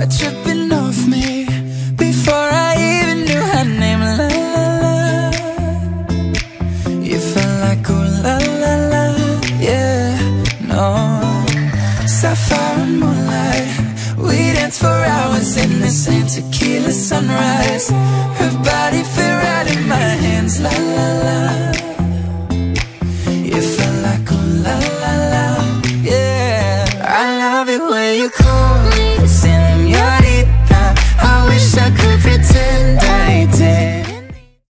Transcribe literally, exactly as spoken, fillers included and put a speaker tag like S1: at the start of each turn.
S1: were tripping off me before I even knew her name. La la la, you felt like ooh la la la, yeah, no. Sapphire and moonlight, we danced for hours in the same tequila sunrise. Her body fit right in my hands, la la la. You felt like ooh la la la, yeah. I love it when you call